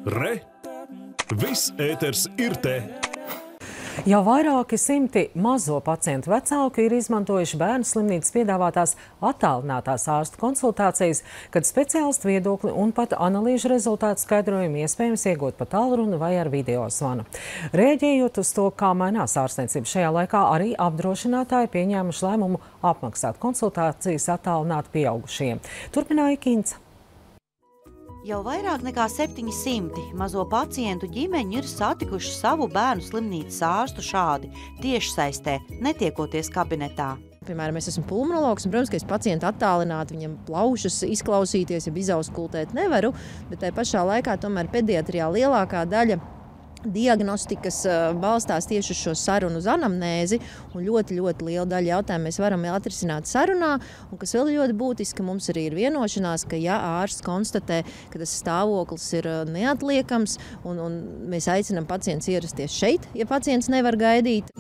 Re! Viss ēters ir te! Jau vairāki simti mazo pacientu vecāku ir izmantojuši bērnu slimnīcas piedāvātās attālinātās ārstu konsultācijas, kad speciālistu viedokli un pat analīžu rezultātu skaidrojumu iespējams iegūt pa tālruni vai ar video zvanu. Rēģējot uz to, kā mainās ārstniecība šajā laikā, arī apdrošinātāji pieņēmuši lēmumu apmaksāt konsultācijas attālināt pieaugušiem. Turpināja Kinca. Jau vairāk nekā 700 mazo pacientu ģimeņu ir satikuši savu bērnu slimnīcas ārstu šādi, tiešsaistē, netiekoties kabinetā. Piemēram, es esmu pulmonologs, un, protams, ka es pacientu attālināti viņam plaušas izklausīties, ja izauskultēt nevaru, bet tai pašā laikā tomēr pediatrijā lielākā daļa diagnostikas balstās tieši uz šo sarunu uz anamnēzi, un ļoti liela daļa jautājumu mēs varam atrisināt sarunā, un kas vēl ļoti būtiski, mums arī ir vienošanās, ka ja ārsts konstatē, ka tas stāvoklis ir neatliekams, un mēs aicinām pacients ierasties šeit, ja pacients nevar gaidīt.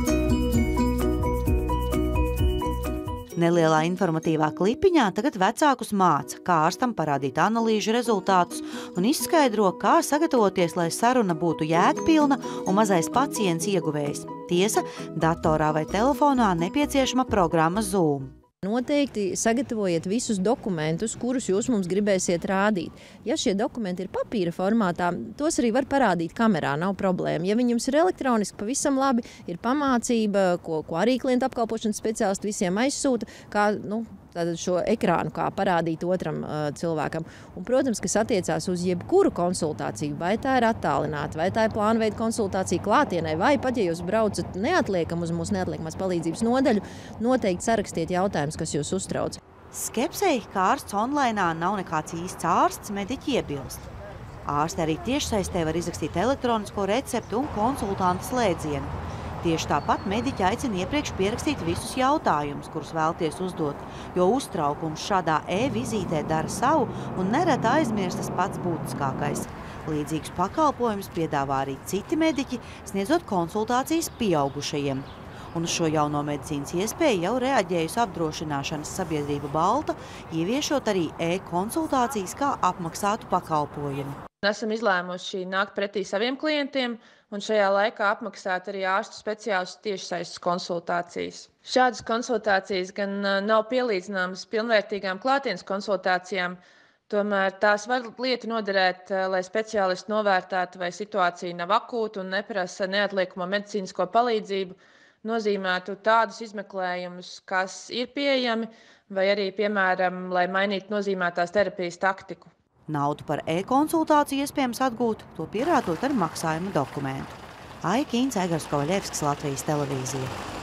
Nelielā informatīvā klipiņā tagad vecākus māca, kā ārstam parādīt analīžu rezultātus un izskaidro, kā sagatavoties, lai saruna būtu jēgpilna un mazais pacients ieguvējs. Tiesa, datorā vai telefonā nepieciešama programma Zoom. Noteikti sagatavojiet visus dokumentus, kurus jūs mums gribēsiet rādīt. Ja šie dokumenti ir papīra formātā, tos arī var parādīt kamerā, nav problēma. Ja viņi jums ir elektroniski, pavisam labi, ir pamācība, ko arī klientu apkalpošanas speciālisti visiem aizsūta, kā šo ekrānu, kā parādīt otram cilvēkam. Un, protams, kas attiecās uz jebkuru konsultāciju, vai tā ir attālināta, vai tā ir plānveida konsultācija klātienē, vai pat, ja jūs braucat neatliekam uz mūsu neatliekamās palīdzības nodaļu, noteikti sarakstiet jautājumus, kas jūs uztrauc. Skepsei, ka ārsts onlainā nav nekāds īsts ārsts, mediķi iebilst. Ārsti arī tiešsaistē var izrakstīt elektronisko receptu un konsultanta slēdzienu. Tieši tāpat mediķi aicina iepriekš pierakstīt visus jautājumus, kurus vēlties uzdot, jo uztraukums šādā e-vizītē dara savu un nereti aizmirst tas pats būtiskākais. Līdzīgus pakalpojumus piedāvā arī citi mediķi, sniedzot konsultācijas pieaugušajiem. Un uz šo jauno medicīnas iespēju jau reaģējusi apdrošināšanas sabiedrība Balta, ieviešot arī e-konsultācijas kā apmaksātu pakalpojumu. Esam izlēmuši nākt pretī saviem klientiem un šajā laikā apmaksāt arī ārstu speciālistu tiešsaistes konsultācijas. Šādas konsultācijas gan nav pielīdzināmas pilnvērtīgām klātienes konsultācijām, tomēr tās var lieti noderēt, lai speciālisti novērtētu, vai situācija nav akūta un neprasa neatliekamo medicīnisko palīdzību, nozīmētu tādus izmeklējumus, kas ir pieejami, vai arī, piemēram, lai mainītu nozīmētās terapijas taktiku. Naudu par e-konsultāciju iespējams atgūt, to pierādot ar maksājuma dokumentu. Kinca, Egars Kovaļevskis, Latvijas televīzija.